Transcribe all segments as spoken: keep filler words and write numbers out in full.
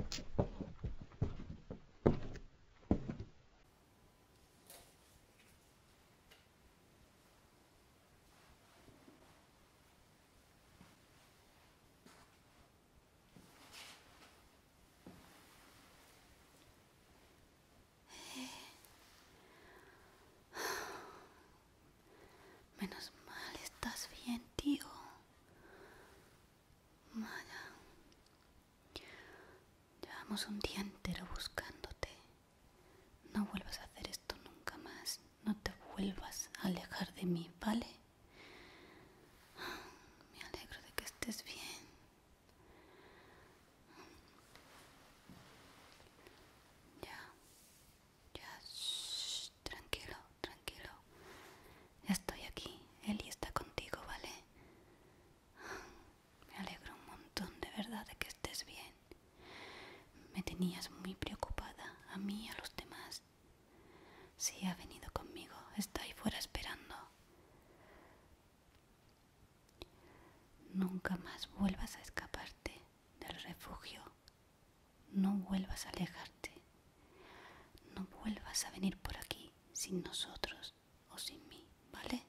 Menos mal, estás bien, tío. Vaya. Llevamos un día entero buscándote. No vuelvas a hacer esto nunca más. No te vuelvas a alejar de mí, ¿vale? Me alegro de que estés bien. Ya, ya, shh, tranquilo, tranquilo. Ya estoy aquí. Eli está contigo, ¿vale? Me alegro un montón, de verdad, de que estés bien. Me tenías muy preocupada, a mí y a los demás. Sí, ha venido conmigo, está ahí fuera esperando. Nunca más vuelvas a escaparte del refugio. No vuelvas a alejarte. No vuelvas a venir por aquí sin nosotros o sin mí, ¿vale?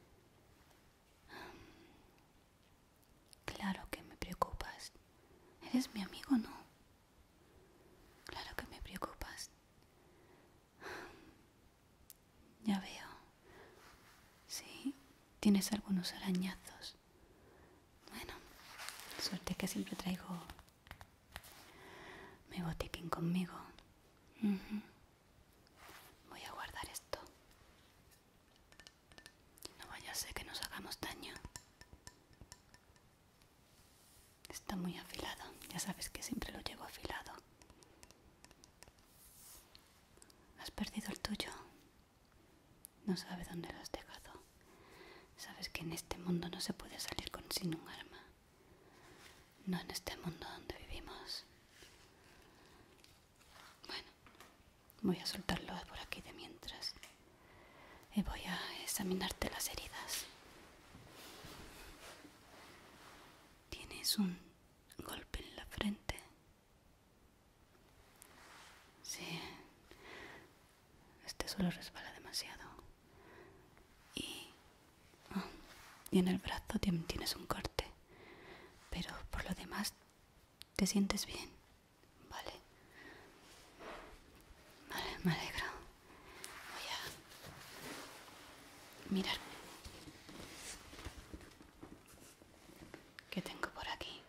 Claro que me preocupas. ¿Eres mi amigo o no? Claro que me preocupas. Ya veo. Sí, tienes algunos arañazos. Bueno, suerte que siempre traigo mi botiquín conmigo. Uh-huh. Voy a guardar esto. No vaya a ser que nos hagamos daño. Está muy afilado. Ya sabes que siempre lo llevo afilado. ¿Has perdido el tuyo? No sabes dónde lo has dejado. Sabes que en este mundo no se puede salir con sin un arma. No en este mundo donde vivimos. Bueno, voy a soltarlo por aquí de mientras. Y voy a examinarte las heridas. Tienes un golpe en la frente. Sí. Este suelo resbala demasiado. Y, oh, y en el brazo también tienes un corte. Pero por lo demás, ¿te sientes bien? Vale. Vale, me alegro. Voy a mirar qué tengo por aquí.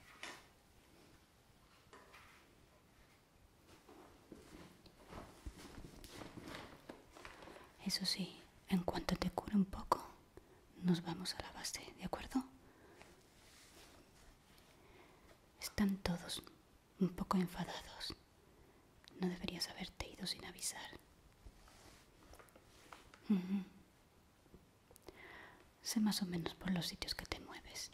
Eso sí, en cuanto te cure un poco, nos vamos a la base, ¿de acuerdo? Están todos un poco enfadados. No deberías haberte ido sin avisar. Uh-huh. Sé más o menos por los sitios que te mueves.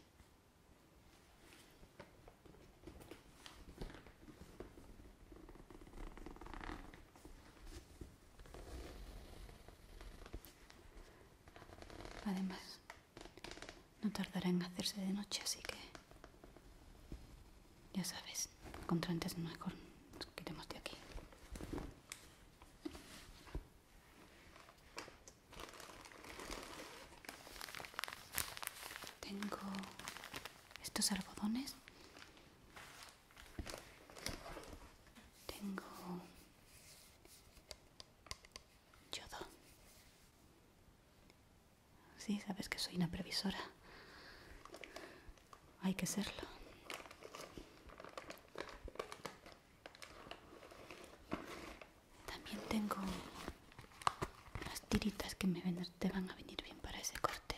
Además, no tardará en hacerse de noche, así que ya sabes, contra antes mejor nos quitemos de aquí. Tengo estos algodones. Tengo yodo. Sí, sabes que soy una previsora. Hay que serlo. También tengo unas tiritas que me ven- te van a venir bien para ese corte.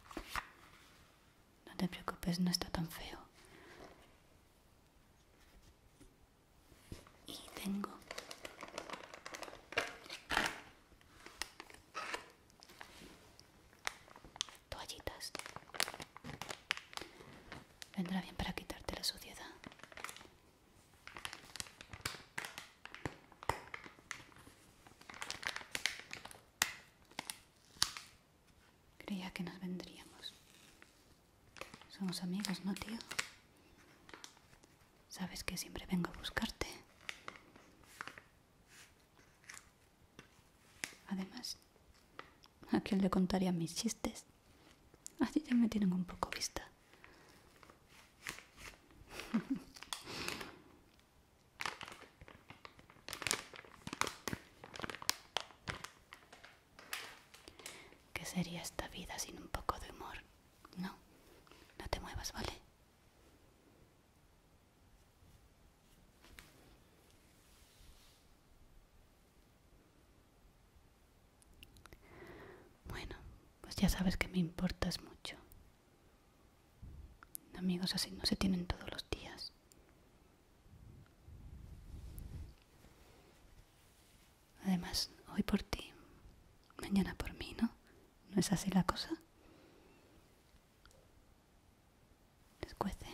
No te preocupes, no está tan feo. Y tengo toallitas. Vendrá bien para quitarte la suciedad. Creía que nos vendríamos. Somos amigos, ¿no, tío? Sabes que siempre vengo a buscarte. quién le contaría mis chistes. Así ya me tienen un poco vista. ¿Qué sería esta vida sin un poco de humor? No, no te muevas, ¿vale? Bueno, pues ya sabes que me importas mucho. Amigos así no se tienen todos los días. Además, hoy por ti, mañana por mí, ¿no? ¿No es así la cosa? Les cuece.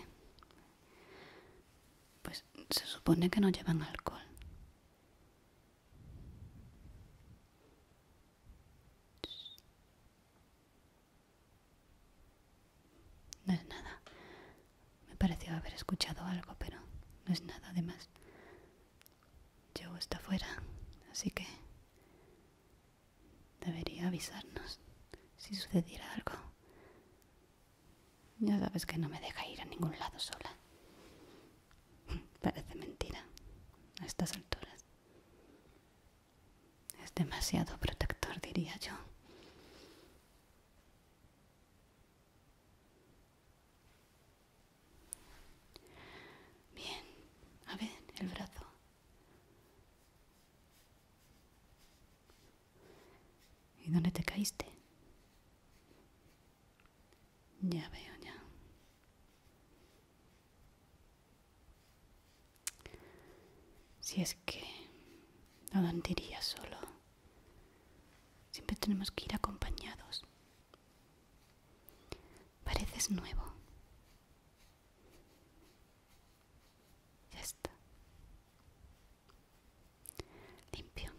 Pues se supone que no llevan alcohol. No es nada. Me pareció haber escuchado algo, pero no es nada. Además, Joe está fuera, así que debería avisarnos si sucediera algo. Ya sabes que no me deja ir a ningún lado sola. Parece mentira a estas alturas. Es demasiado protector, diría yo. Bien, a ver, el brazo. ¿Y dónde te caíste? Ya veo, ya. Si es que no andaría solo. Siempre tenemos que ir acompañados. Pareces nuevo. Ya está. Limpio.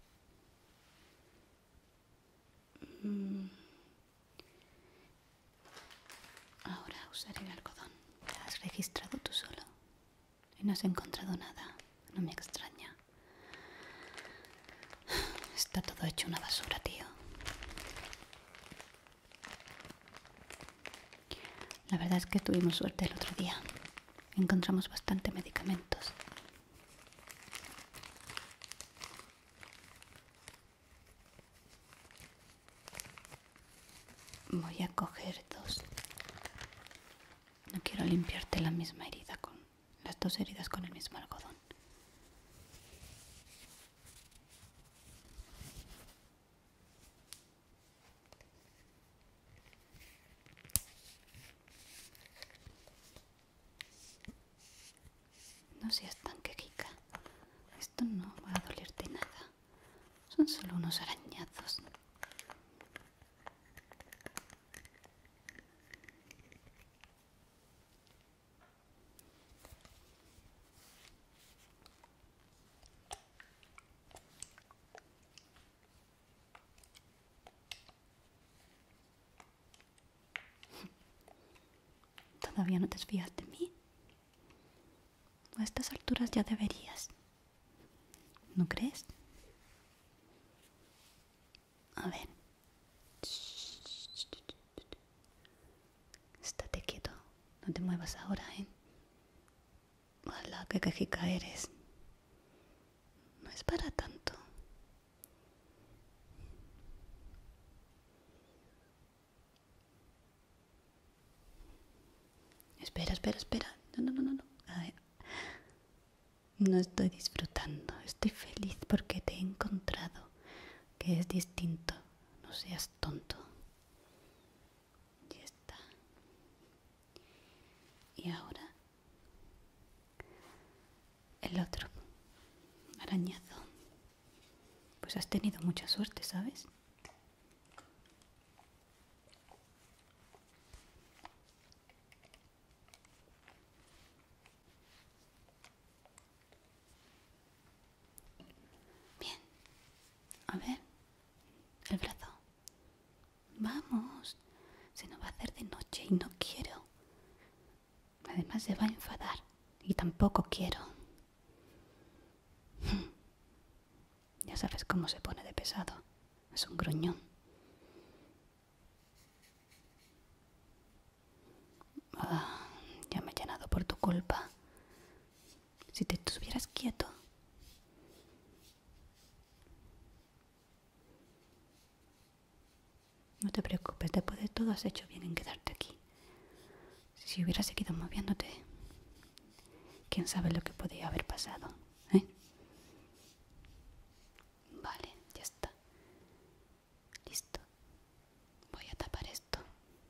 Mm. Ahora usaré el algodón. ¿Te has registrado tú solo? Y no has encontrado nada. No me extraña. Está todo hecho una basura, tío. La verdad es que tuvimos suerte el otro día. Encontramos bastante medicamentos. Voy a coger dos. No quiero limpiarte la misma herida con las dos heridas con el mismo algodón. No seas tan quejica. Esto no va a dolerte nada. Son solo unos arañazos. ¿Todavía no te fías de mí? A estas alturas ya deberías. ¿No crees? A ver. Estate quieto. No te muevas ahora, ¿eh? ¡Hala, qué quejica eres! No es para tanto. Espera, espera, espera. No, no, no, no. no. Ay. No estoy disfrutando. Estoy feliz porque te he encontrado. Que es distinto. No seas tonto. Ya está. Y ahora el otro arañazo. Pues has tenido mucha suerte, ¿sabes? Bien. A ver, el brazo. Vamos. Se nos va a hacer de noche y no quiero. Además se va a enfadar y tampoco quiero. Ya sabes cómo se pone de pesado. Es un gruñón. culpa. Si te estuvieras quieto. No te preocupes, después de todo has hecho bien en quedarte aquí. Si hubieras seguido moviéndote, quién sabe lo que podría haber pasado, ¿eh? Vale, ya está. Listo. Voy a tapar esto.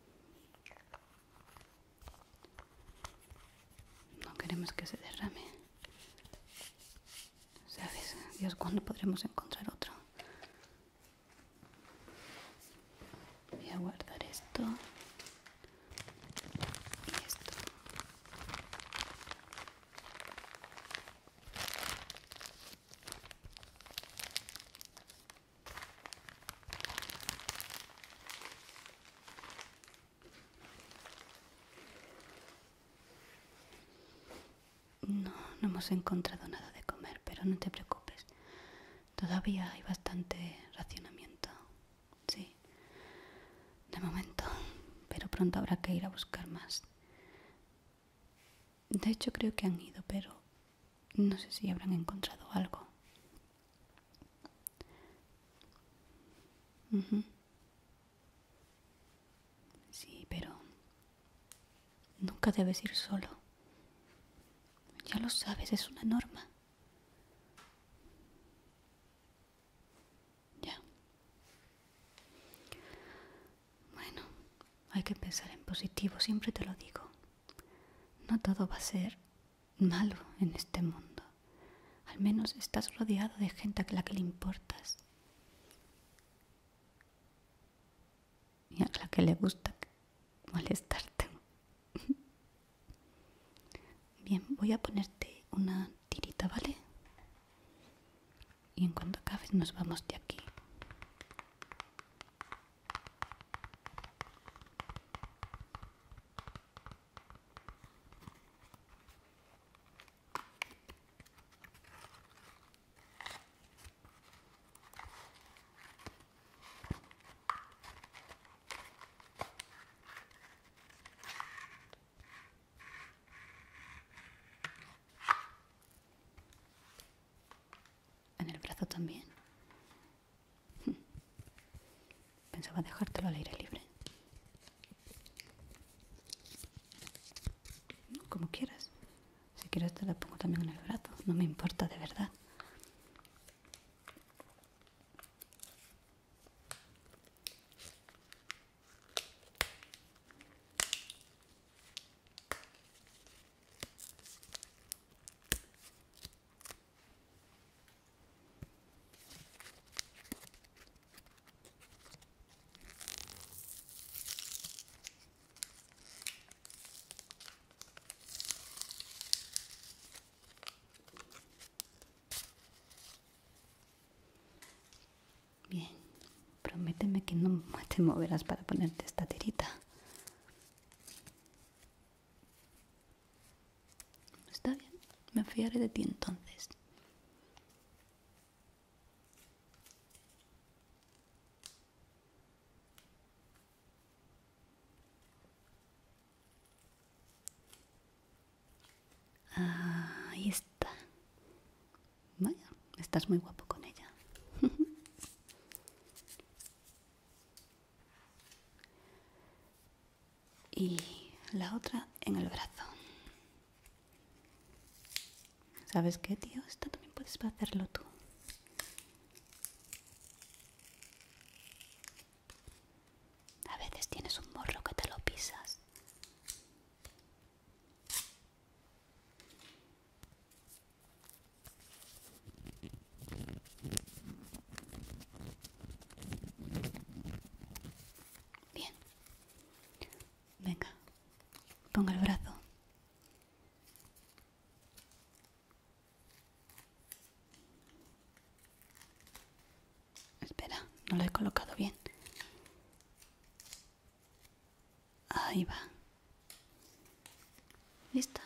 No queremos que se derrame. ¿Sabes? Dios, ¿cuándo podremos encontrar otro? Voy a guardar esto. Y esto. No, no hemos encontrado nada de comer, pero no te preocupes. Todavía hay bastante racionamiento. Sí, de momento. Pero pronto habrá que ir a buscar más. De hecho, creo que han ido, pero no sé si habrán encontrado algo. Uh-huh. Sí, pero nunca debes ir solo. Ya lo sabes, es una norma. Ya. Bueno, hay que pensar en positivo, siempre te lo digo. No todo va a ser malo en este mundo. Al menos estás rodeado de gente a la que le importas. Y a la que le gusta molestarte. Bien, voy a ponerte una tirita, ¿vale? Y en cuanto acabes nos vamos de aquí. En el brazo también. Pensaba dejártelo al aire libre. Como quieras. Si quieres te la pongo también en el brazo. No me importa, de verdad. Bien, prométeme que no te moverás para ponerte esta tirita. Está bien, me fiaré de ti entonces. Ah, ahí está. Vaya, estás muy guapo con ella. Y la otra en el brazo. ¿Sabes qué, tío? Esto también puedes hacerlo tú. A veces tienes un morro que te lo pisas. Bien. Venga, ponga el brazo. Espera, no lo he colocado bien. Ahí va. ¿Lista?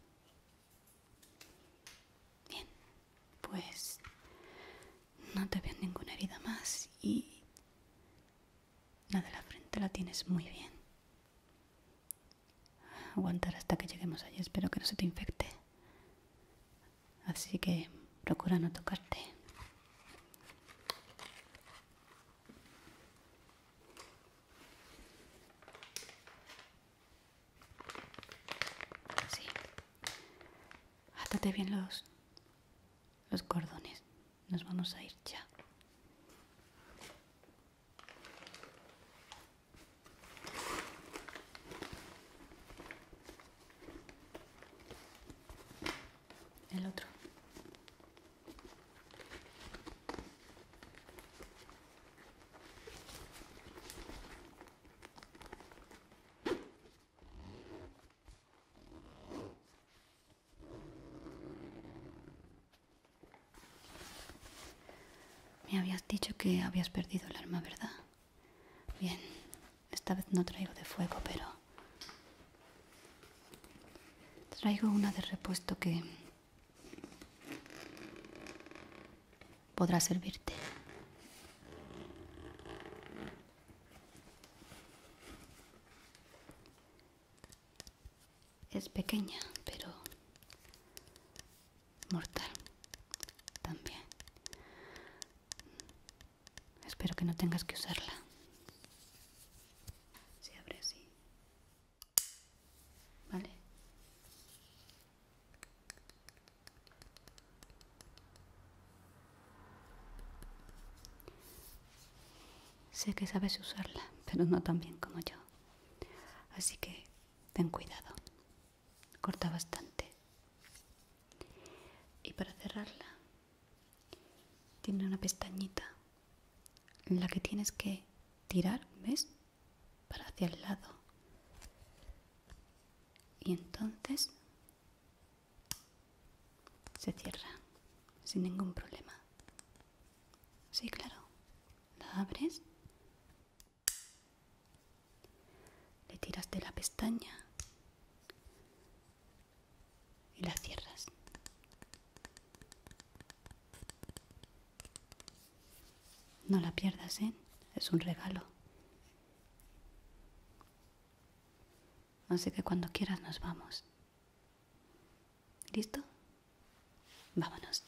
Bien, pues no te veo ninguna herida más y la de la frente la tienes muy bien. aguantar hasta que lleguemos allí. Espero que no se te infecte. Así que procura no tocarte. Sí. Átate bien los, los cordones. Nos vamos a ir ya. El otro. Me habías dicho que habías perdido el arma, ¿verdad? Bien, esta vez no traigo de fuego, pero traigo una de repuesto que podrá servirte. Es pequeña, pero mortal también. Espero que no tengas que usarla. Se abre así. ¿Vale? Sé que sabes usarla, pero no tan bien como yo. Así que ten cuidado. Corta bastante. Y para cerrarla, tiene una pestañita en la que tienes que tirar, ¿ves? Para hacia el lado. Y entonces se cierra sin ningún problema. Sí, claro. La abres, le tiras de la pestaña y la cierras. No la pierdas, ¿eh? Es un regalo. Así que cuando quieras nos vamos. ¿Listo? Vámonos.